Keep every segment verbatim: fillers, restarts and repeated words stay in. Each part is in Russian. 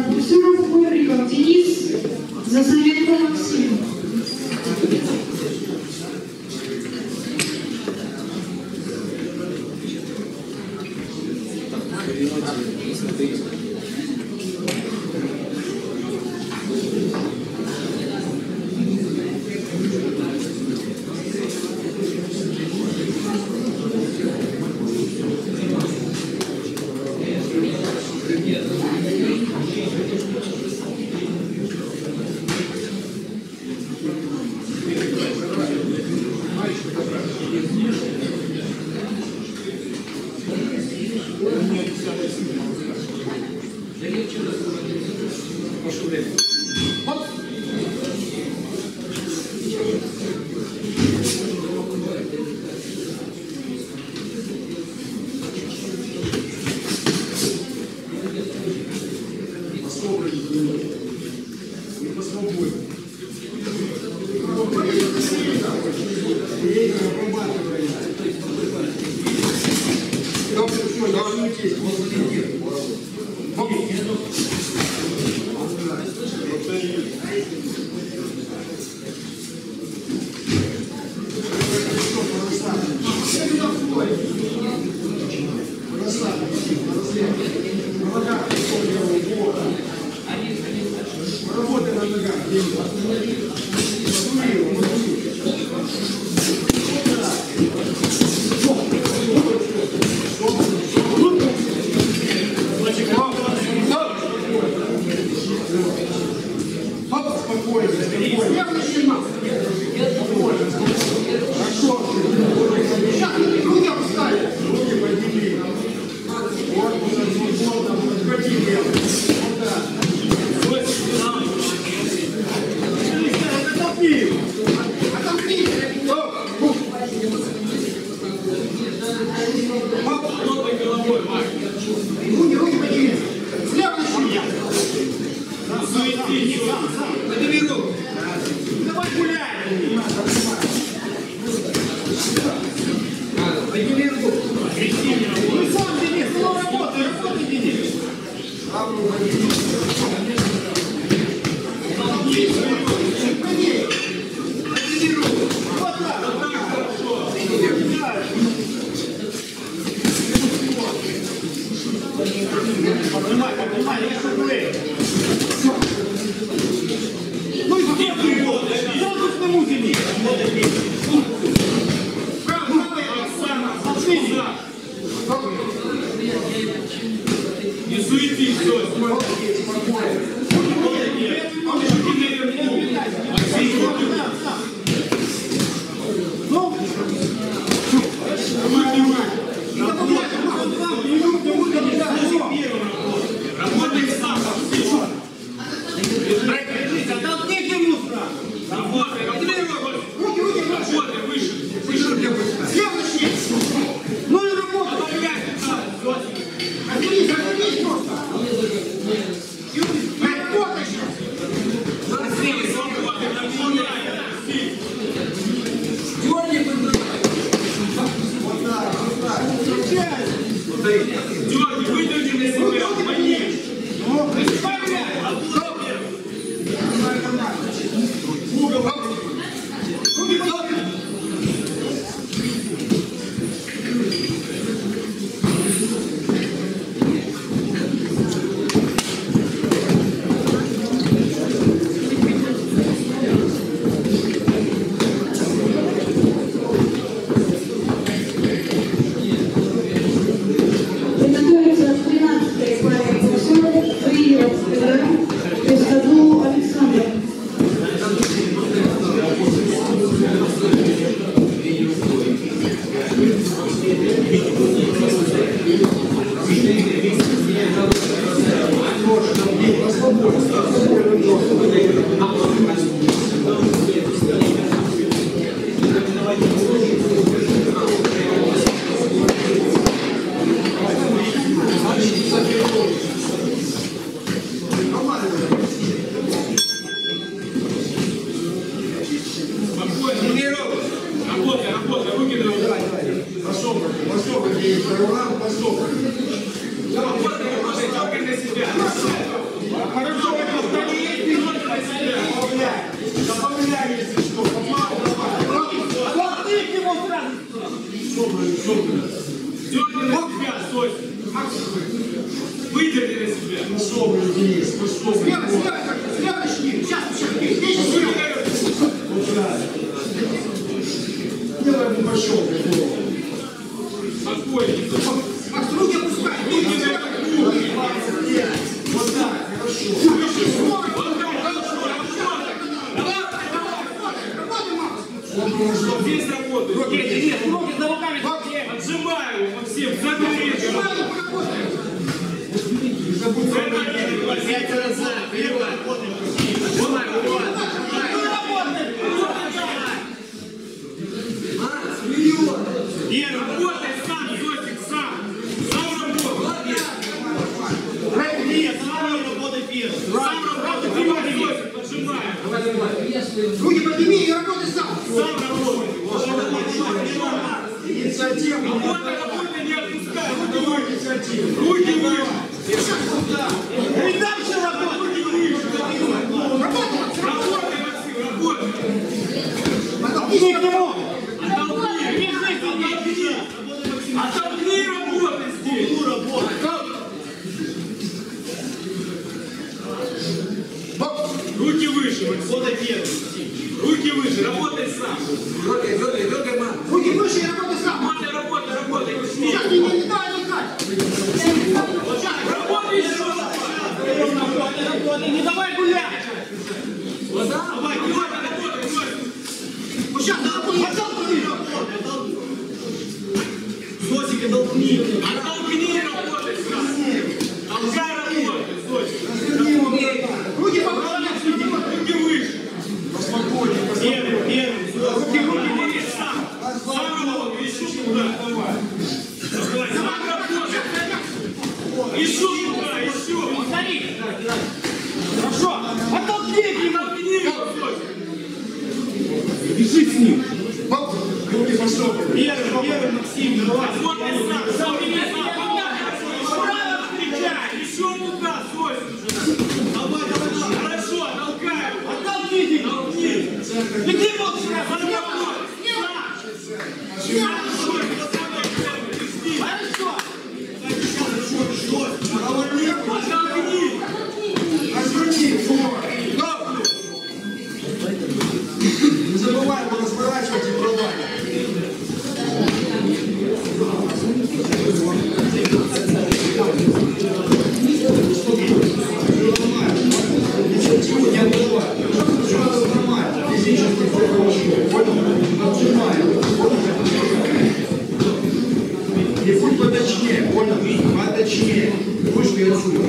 Буксюров Ковриков Денис, Засоветко Максим. Дерни на себя, стой. Выдерни на себя. Пошел, блин, Денис, пошел. Слева, слева, слева начни. Сейчас, сейчас, здесь слева. Вот так. Делай, не пошел, блин. Спокойненько. Макс, руки опускай. Руки на опускай. Вот так, хорошо. Вот так, хорошо. Работай, Макс. Здесь работает. Руки, нет, руки за руками. Отжимаю, Максим, забери. Не забудь забыть. Пять раз за, вперед. Работай сам, Зосик, сам. Сам работай. Нет, сам работай первым. Сам работай, Зосик, отжимаю. Руки подними и работай сам. Сам работай. Инициатива. Работай, работай, не отпускай. Давай инициативу. Руки выше. И дальше работай. Работай, Макс. Работай, Максим, работай. Оттолкни его. Оттолкни. Оттолкни. Оттолкни, работай здесь. Руки выше, Максим. Руки выше, работай сам. Руки выше и работай сам. Работай, работай, работай. Сейчас, не, не, не дай отдыхать. Работай еще. Не давай гулять. Давай, работай, работай, Зосик. Вот сейчас, работай. Зосик, оттолкни. Оттолкни, работай сам. Толкай, работай, Зосик. Руки покрывай. Руки выше. Поспокойнее, Первый, поспокойнее. первый. Руки, руки, руки, сам. Сам работай, еще туда. Давай, сам работай. Еще туда, еще. Повтори. Хорошо. Оттолкни его. Оттолкни его, Зосик. Бежи с ним. Руки пошел. Первый, первый, Максим, давай. Работай сам. Сам меня сам. Право встречай. Еще туда, Зосик. Давай, давай, давай. Хорошо, толкай. Оттолкните его. Толкни. Иди вот сюда. Заработай. Оттолкни. Разверни. Не забывай его разворачивать и пробовать. Инициативу не отдавай. Все нормально. Физически все хорошо. Понял? Отжимаем. И будь поточнее. Понял? Поточнее. Ручки отсюда.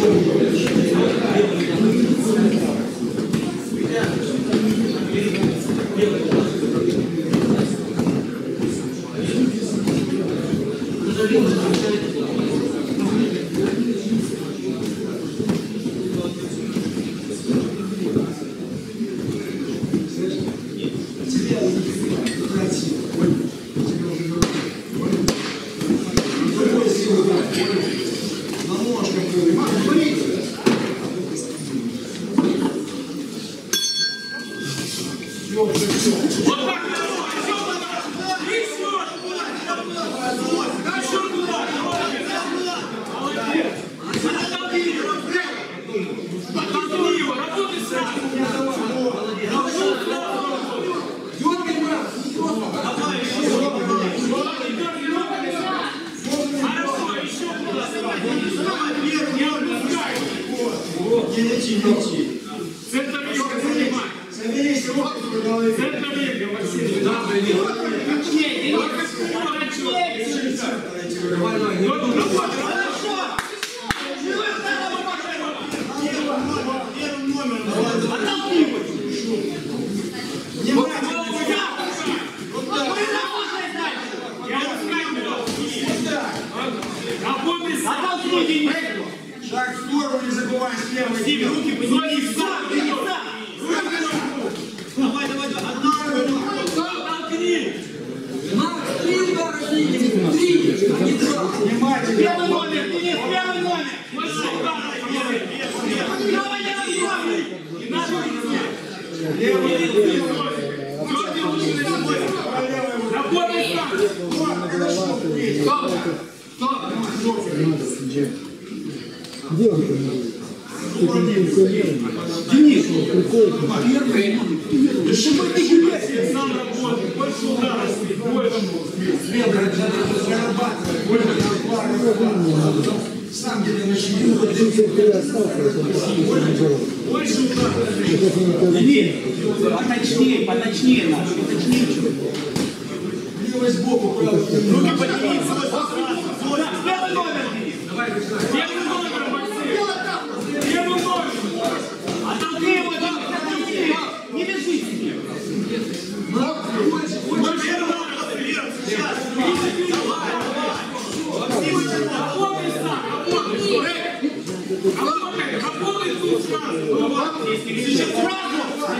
Вот так. Еще. Еще туда. Молодец. Оттолкни его. Работай сразу. Давай, еще. Хорошо, еще туда. Не отпускай. Не лети, не лети. Центр риска занимай. Соберись, руки в голове. Центр риска, Максим. Да, Давай, давай. вот, работай. Первым номером. Оттолкни его. Не Вот, мать. Вот работай дальше. я ускаю. Работай сам. Оттолкните его. Шаг в сторону, не забывай слева. Максим, руки подними. Сам, иди сам. Давай, давай, давай. Одна рука. Толкни. Внимательно. Первый номер, Денис, первый номер. Пошел, давай, давай. Давай, давай, давай. Не надо идти. Левый, левый. Работай сам. Вот, хорошо. Где он там? Денис, первый. Чтобы ты гулять. Сам работает, больше ударов, больше. Сам где-то начни. Больше ударов. Денис, поточнее, поточнее наш, поточнее. Левой сбоку, правой. Руки подними, сразу, сразу. Первый номер, Денис. Первый номер, Максим. Первый номер. Оттолкни его, оттолкни. Не бежи себе. Больше первый номер, вверх, сейчас. Давай, давай. Работай сам, работай. Работай, работай тут сразу. Сейчас сразу.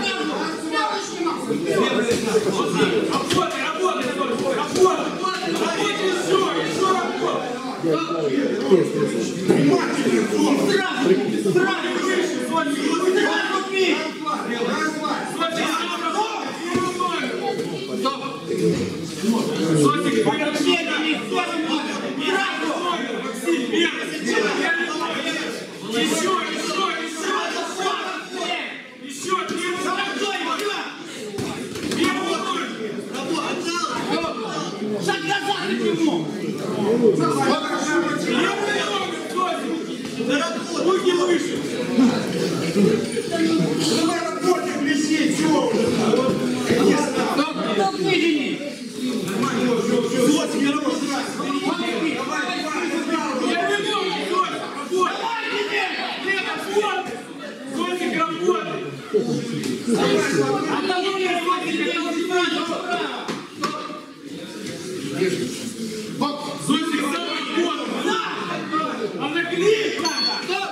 Работай, работай, работай, работай, работай, еще, еще работай. Сразу, сразу, выше, Соня, сразу бей. Соня, сам работай, первый номер. Соня, Поточнее, Денис, первый номер. Сразу. Максим, вверх, первый номер. Еще, еще, еще. Еще, первый номер. Первый номер. Шаг назад к нему! Руки выше! Давай работаем, висеть, все уже. Толкни, Денис! Вот тебе работать. Я не могу, Соня! Работай! Сотик, работай! Оттолкни его, Денис! Сотик, сам работай! А на клип надо!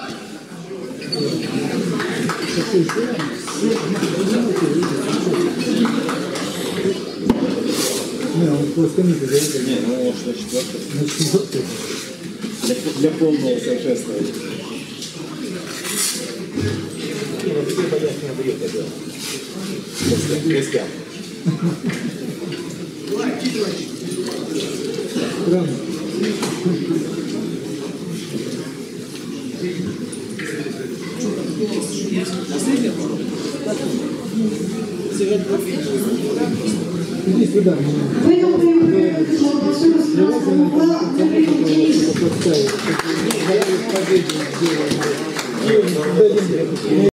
Не, он просто не берет. Не, ну может на четвертый. На четвертый. Для, для полного совершенствования. Не, ну теперь боясь не объект это. Костяк. Странно. Иди сюда. В этом проявлении колбасу раскрасного угла Андрей Денис. Поставить. Я их победил.